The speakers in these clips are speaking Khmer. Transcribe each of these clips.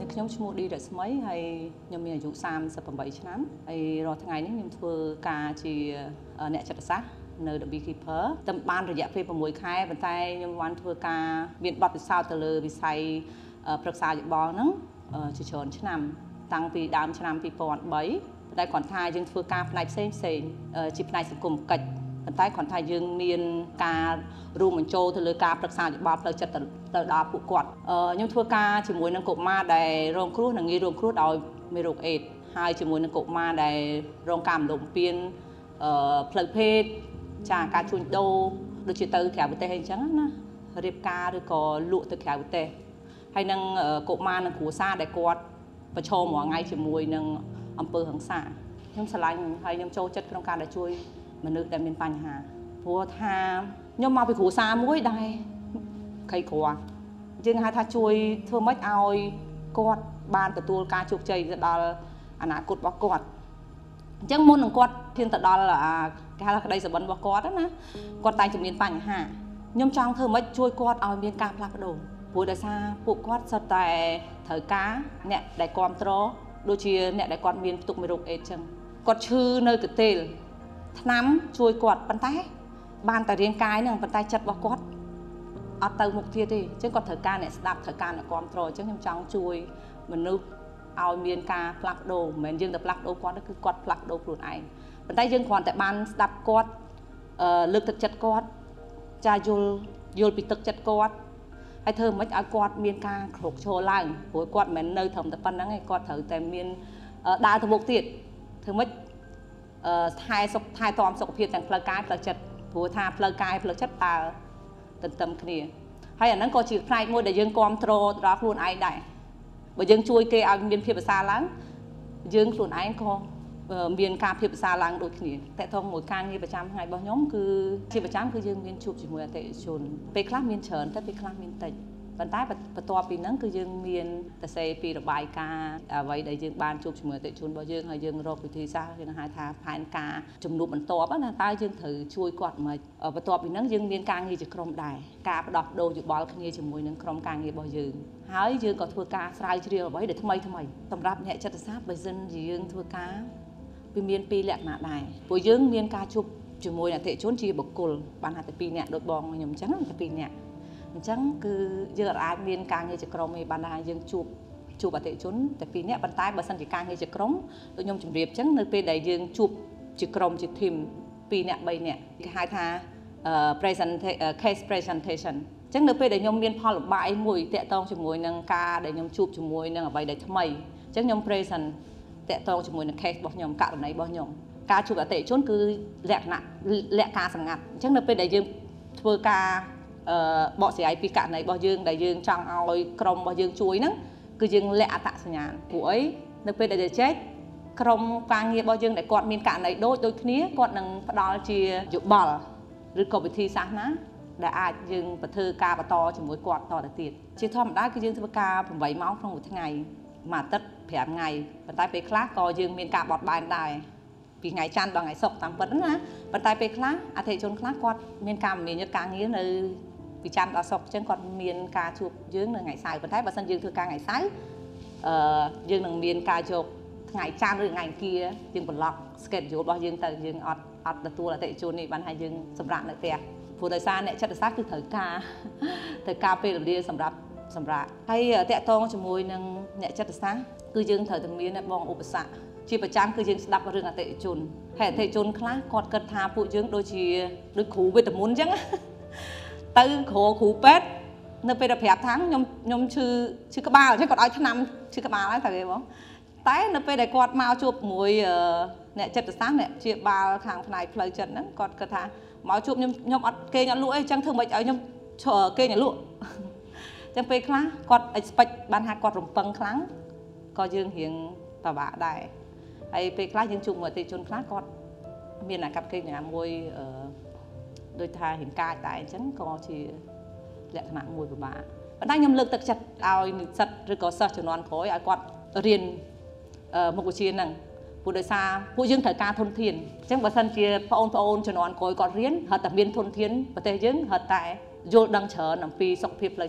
ខ្ញុំឈ្មោះឌីរស្មីហើយខ្ញុំមានអាយុ38ឆ្នាំហើយរាល់ថ្ងៃនេះខ្ញុំធ្វើការជាអ្នកចិត្តសាស្ត្រនៅ The Beekeeper តែបានរយៈពេល6ខែប៉ុន្តែខ្ញុំបានធ្វើការមានបទពិសោធន៍ទៅលើវិស័យប្រឹក្សាយោបល់ហ្នឹងជាច្រើនឆ្នាំតាំងពីដើមឆ្នាំ2003ប៉ុន្តែគាត់ថាយើងធ្វើការផ្នែកផ្សេងជាផ្នែកសង្គមកិច្ចប៉ុន្តែគាត់ថាយើងមានការរួមបញ្ចូលទៅលើការប្រឹក្សាយោបល់ផ្លូវចិត្តទៅដល់ពួកគាត់ខ្ញុំធ្វើការជាមួយនឹងកុមារដែលរងគ្រោះនិងងាយរងគ្រោះដោយមេរោគអេដស៍ហើយជាមួយនឹងកុមារដែលរងការរំលោភបំពានផ្លូវភេទចាការជួញដូរដូចជាទៅក្រៅប្រទេសអីចឹងណារៀបការឬក៏លក់ទៅក្រៅប្រទេសហើយនឹងកុមារនិងគ្រួសារដែលគាត់ប្រឈមរាល់ថ្ងៃជាមួយនឹងអំពើហិង្សាខ្ញុំស្រឡាញ់ហើយខ្ញុំចូលចិត្តក្នុងការដែលជួយមនុស្សដែលមានបញ្ហាព្រោះថាខ្ញុំមកពីគ្រួសារមួយដែលក្រីក្រយើងហៅថាជួយធ្វើម៉េចឲ្យគាត់បានទទួលការជោគជ័យទៅដល់អនាគតរបស់គាត់អញ្ចឹងមុននឹងគាត់ធានទៅដល់គេហៅថាក្តីសុបិនរបស់គាត់ណាគាត់តែជំនាញបញ្ហាខ្ញុំចង់ធ្វើម៉េចជួយគាត់ឲ្យមានការផ្លាស់ប្ដូរព្រោះដោយសារពួកគាត់សុទ្ធតែត្រូវការអ្នកដែលគ្រប់គ្រងដូចជាអ្នកដែលគាត់មានផ្ទុកមេរោគអេដស៍អញ្ចឹងគាត់ឈឺនៅកន្ទេលថ្នាំជួយគាត់ប៉ុន្តែបានតែរាងកាយហ្នឹងប៉ុន្តែចិត្តរបស់គាត់អត់ទៅមុខទៀតទេអញ្ចឹងគាត់ត្រូវការអ្នកស្ដាប់ត្រូវការអ្នកគ្រប់គ្រងអញ្ចឹងខ្ញុំចង់ជួយមនុស្សឲ្យមានការផ្លាស់ប្ដូរមិនមែនយើងទៅផ្លាស់ប្ដូរគាត់ទេគឺគាត់ផ្លាស់ប្ដូរខ្លួនឯងប៉ុន្តែយើងគ្រាន់តែបានស្ដាប់គាត់លើកទឹកចិត្តគាត់ចាយល់ពីទឹកចិត្តគាត់ហើយធ្វើមិនឲ្យគាត់មានការក្រោកឈរឡើងព្រោះគាត់មិនមែននៅត្រឹមតែប៉ុណ្្នឹងឯងគាត់ត្រូវតែមានដើរទៅមុខទៀតធ្វើមិនថែទាំសុខភាពទាំងផ្លូវកាយផ្លូវចិត្តព្រោះថាផ្លូវកាយផ្លូវចិត្តតើទន្ទឹមគ្នាហើយអាហ្នឹងក៏ជាផ្នែកមួយដែលយើងគ្រប់គ្រងដល់ខ្លួនឯងដែរបើយើងជួយគេឲ្យមានភាពប្រសើរឡើងយើងខ្លួនឯងក៏មានការភាពប្រសើរឡើងដូចគ្នាតើតោះមួយការងារប្រចាំថ្ងៃរបស់ខ្ញុំគឺជាប្រចាំគឺយើងមានជួបជាមួយអតិថិជនពេលខ្លះមានច្រើនតែពេលខ្លះមានតិចប៉ុន្តែបន្ទាប់ពីហ្នឹងគឺយើងមានតសេពីរបាយការណ៍អ្វីដែលយើងបានជួបជាមួយអតិថិជនរបស់យើងហើយយើងរកវិធីសាស្ត្រយើងហៅថាផែនការជំនួបបន្ទាប់ណាតើយើងត្រូវជួយគាត់មិនបន្ទាប់ពីហ្នឹងយើងមានការងារជាក្រុមដែរការផ្ដោះប្ដូរយោបល់គ្នាជាមួយនឹងក្រុមការងាររបស់យើងហើយយើងក៏ធ្វើការស្រាវជ្រាវអ្វីដែលថ្មីសម្រាប់អ្នកចិត្តសាស្ត្របើសិនជាយើងធ្វើការវាមានពីរលក្ខណៈដែរព្រោះយើងមានការជួបជាមួយអតិថិជនជាបុគ្គលបានថាតែ2នាក់ដូចបងខ្ញុំអញ្ចឹងតែ2នាក់អញ្ចឹងគឺយើងអាចមានការងារជាក្រុមឯបានថាយើងជួបអតិថិជនតែ2នាក់ប៉ុន្តែបើសិនជាការងារជាក្រុមដូចខ្ញុំជម្រាបអញ្ចឹងនៅពេលដែលយើងជួបជាក្រុមជា team 2នាក់3នាក់គេហៅថា case presentation អញ្ចឹងនៅពេលដែលខ្ញុំមានផលលំបាកអីមួយតាក់ទងជាមួយនឹងការដែលខ្ញុំជួបជាមួយនឹងអ្វីដែលថ្មីអញ្ចឹងខ្ញុំ present តាក់ទងជាមួយនឹង case របស់ខ្ញុំករណីរបស់ខ្ញុំការជួបអតិថិជនគឺលក្ខណៈការសម្ងាត់អញ្ចឹងនៅពេលដែលយើងធ្វើការបកស្រាយពីករណីរបស់យើងដែលយើងចង់ឲ្យក្រុមរបស់យើងជួយហ្នឹងគឺយើងលាក់អត្តសញ្ញាណព្រោះអីនៅពេលដែលចែកក្រុមការងាររបស់យើងដែលគាត់មានករណីដូចគ្នាគាត់នឹងផ្ដល់ជាយោបល់ឬក៏វិធីសាស្ត្រណាដែលអាចយើងទៅធ្វើការបន្តជាមួយគាត់តទៅទៀតជាធម្មតាគឺយើងធ្វើការ8ម៉ោងក្នុងមួយថ្ងៃមួយអាទិត្យ5ថ្ងៃប៉ុន្តែពេលខ្លះក៏យើងមានការបត់បែនដែរពីថ្ងៃច័ន្ទដល់ថ្ងៃសុក្រតាមពិតណាប៉ុន្តែពេលខ្លះអតិថិជនខ្លះគាត់មានការមមាញឹកការងារនៅពីច័ន្ទដល់សុក្រអញ្ចឹងគាត់មានការជួបយើងនៅថ្ងៃសៅរ៍ប៉ុន្តែបើសិនយើងធ្វើការថ្ងៃសៅរ៍យើងនឹងមានការយកថ្ងៃច័ន្ទឬថ្ងៃអង្គារយើងប្លុក schedule របស់យើងទៅយើងអត់ទទួលអតិថិជននេះបានថាយើងសម្រាប់នៅផ្ទះព្រោះដោយសារអ្នកចិត្តសាស្ត្រគឺត្រូវការពេលវេលាសម្រាប់ហើយតាក់ទងជាមួយនឹងអ្នកចិត្តសាស្ត្រគឺយើងត្រូវតែមានបងឧបសគ្គជាប្រចាំគឺយើងស្ដាប់រឿងអតិថិជនហើយអតិថិជនខ្លះគាត់គិតថាពួកយើងដូចគ្រូវិទ្យាមុនអញ្ចឹងទៅគ្រូពេទ្យនៅពេលដែលប្រាប់ថាខ្ញុំឈឺក្បាលអញ្ចឹងគាត់ឲ្យថ្នាំឈឺក្បាលហើយត្រូវទេបងតែនៅពេលដែលគាត់មកជួបមួយអ្នកចិត្តសាស្ត្រអ្នកព្យាបាលខាងផ្នែកផ្លូវចិត្តហ្នឹងគាត់គិតថាមកជួបខ្ញុំអត់គេអត់លក់អីអញ្ចឹងធ្វើម៉េចឲ្យខ្ញុំគេអត់លក់អញ្ចឹងពេលខ្លះគាត់ expect បានថាគាត់រំពឹងខ្លាំងក៏យើងរៀងពិបាកដែរហើយពេលខ្លះយើងជួបមួយអតិថិជនខ្លះគាត់មានអាកប្បកិរិយាមួយដូចថារៀងកាចដែរអញ្ចឹងក៏ជាលក្ខណៈមួយពិបាកប៉ុន្តែខ្ញុំលើកទឹកចិត្តឲ្យនិស្សិតឬក៏សិស្សជំនាន់ក្រោយឲ្យគាត់រៀនមុខវិជ្ជាហ្នឹងព្រោះដោយសារពួកយើងត្រូវការធនធានអញ្ចឹងបើសិនជាបងប្អូនជំនាន់ក្រោយគាត់រៀនហត់តែមានធនធានប្រទេសយើងហត់តែយល់ដឹងច្រើនអំពីសុខភាពផ្លូវចិត្ត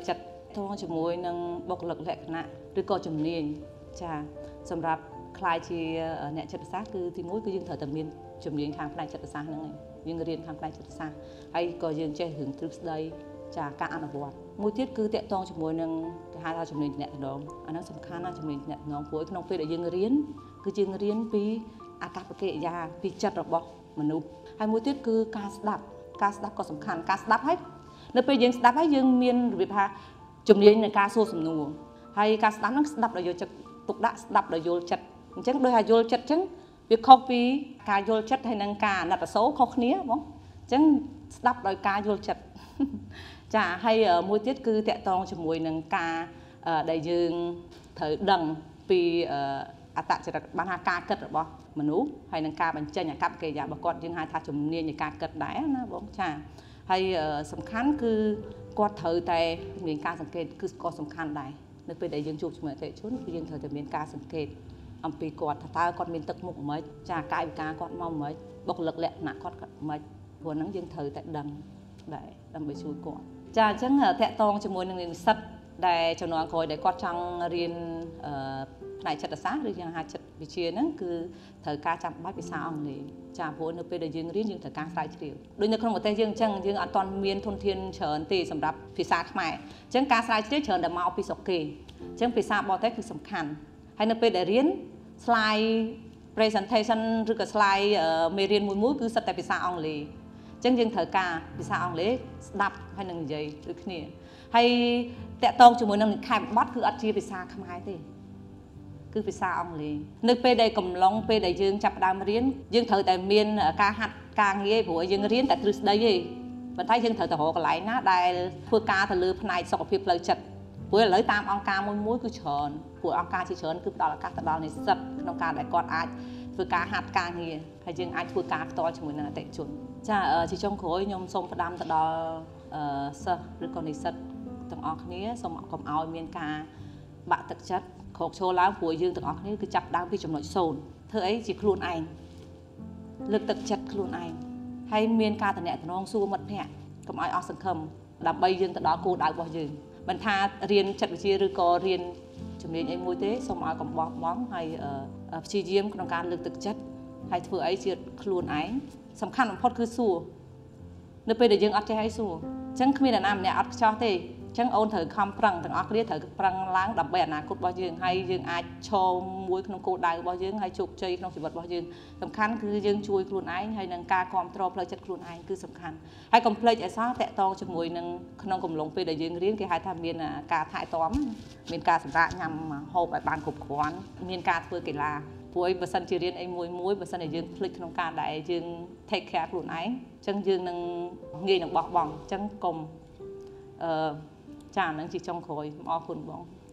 ทองจมูกนังบกหลักแหลกนะหรือก็จำเนียนจ้าสำหรับคลายชีเนี่ยจัดสร้างคือที่มุ้ยก็ยังเถิดแต่เมียนจำเนียนทางคลายจัดสร้างนั่นเองยังเรียนทางคลายจัดสร้างให้ก็ยังใจถึงทฤษฎีจากการอ่านบทมุ้ยที่คือเตะทองจมูกนังหาเราจำเนียนเนี่ยน้องอันนั้นสำคัญนะจำเนียนเนี่ยน้องป่วยน้องเป็นแต่ยังเรียนคือยังเรียนปีอากาศปกติยาปีจัดระบบมนุษย์ให้มุ้ยที่คือการสดับก็สำคัญการสดับให้ในปียังสดับให้ยังเมียนหรือพาจำเนียนในการสู้สำนวนให้การสดับนั้นสดับเราโยจะตุกดะสดับเราโยจัดจังโดยหาโยจัดจังวิเคราะห์ปีการโยจัดให้นังการนัดโซ่เขาเนี้ยมั้งจังสดับโดยการโยจัดจะให้มวยติดคือแตะตองจมวยนังการได้ยืนเถิดดังปีอัตจะบรรณาการเกิดหรือเปล่ามนุษย์ให้นังการบรรจัยอย่างกับเกียร์บกอดยังหาทาจมเนียนอย่างการเกิดได้นะบ้องจ้าให้สำคัญคือกอดเถิดแต่มีการสังเกตคือกอดสำคัญได้นึกไปได้ยังจูบเหมือนแต่ชุนคือยังเถิดจะมีการสังเกตอัมพีกอดถ้ากอดมีตึกมุกไหมจากกายการกอดเมาไหมบกหลักแหลกหนักกอดไหมหัวนั้นยังเถิดแต่ดังได้ดังไปช่วยกอดจ้าจังแตะตองจมวยหนึ่งสัตได้จำนวนคนได้กอดจังเรียนในจัดสร้างหรือยังหาจัดวิเชียนั่นคือเถิดการจำใบพิซาอังเลยจ้าหัวนึกไปได้ยังเรียนยังเถิดการสายเฉียวโดยในคนของแต่ยังจังยังอันตอนเมียนทนเทียนเฉินตีสำหรับพิซาใหม่จังการสายเฉียวเฉินแต่มาเอาพิซอกเกจังพิซาบอลเต้คือสำคัญให้นึกไปได้เรียนสไลด์ presentation หรือกับสไลด์เมเรียนมุ้ยคือสเตปพิซาอังเลยจังยังเถิดการพิซาอังเลยดับให้หนึ่งใหญ่หรือเนี่ยให้แตะตองจมูกหนึ่งขายบอสคืออัดจีพิซาขมายตีคือพิซาอังเลยนึกไปได้กำลังไปได้ยังจับดามเรียนยังเถิดแต่เมียนการหัดการเงี้ยผัวยังเรียนแต่ทฤษฎียี่บรรทัดยังเถิดแต่หัวกระไรนะได้เพื่อการทะลุภายสกปรกเลยจัดผัวเลยตามองการมุ้ยคือเฉินผัวองการที่เฉินคือดอลการตดอลในสัตว์องการได้กอดอาจเพื่อการหัดการเงี้ยให้ยังอาจเพื่อการต่อจมูกนั่นแต่จุนจ้าที่จงโขยยมทรงประดามตดอสัตว์หรือก่อนในสัตว์ต่างออกนี้สมองกับเอาเมียนกาบะตักจัดโขกโชว์แล้วผัวยืนต่างออกนี้คือจับดาวพี่จำนวนโซนเธอไอ้จีครูนไอเลือกตักจัดครูนไอให้เมียนกาแต่เนี่ยน้องสู้หมดเนี่ยกับไอออกสังคมดับใบยืนแต่ดอกูดาวบ่ยืนบรรทาเรียนจัดวิชีหรือก็เรียนจำเรียนไอ้มวยเต้สมองกับบอกมองให้ชีเยี่ยมในการเลือกตักจัดให้เธอไอ้จีครูนไอสำคัญของพอดคือสู้นึกไปเดี๋ยวยังอัดใจให้สู้จังมีแต่น้ำเนี่ยอัดชอบที่จังโอนเถิดคำปรังต่างอักเรียเถิดปรังล้างดับเบิลนะกุดบ่อยืงให้ยืงอาจโชว์มวยขนมโกดได้บ่อยืงให้จุกใจขนมสิบบ่อยืงสำคัญคือยืงช่วยครูนไอให้นังกาความตรอเพลจัดครูนไอคือสำคัญให้กำเพลไอ้ซ้าแตะตองจมูกนังขนมกลมลงไปเดี๋ยวยืงเรียนกี่ให้ทำเมียนกาถ่ายต้อมเมียนกาสำราญยำโฮบแบบบานขบขวานเมียนกาเพื่อกีฬาป่วยบริษัทจีเรียนไอ้มวยบริษัทไอ้ยืงพลิกขนมกาได้ยืงเทคแคร์ครูนไอจังยืงนังเงี้ยนังบอกบ่องจังกลมจ้านั่งจีจงคอยมอคุณบ้อง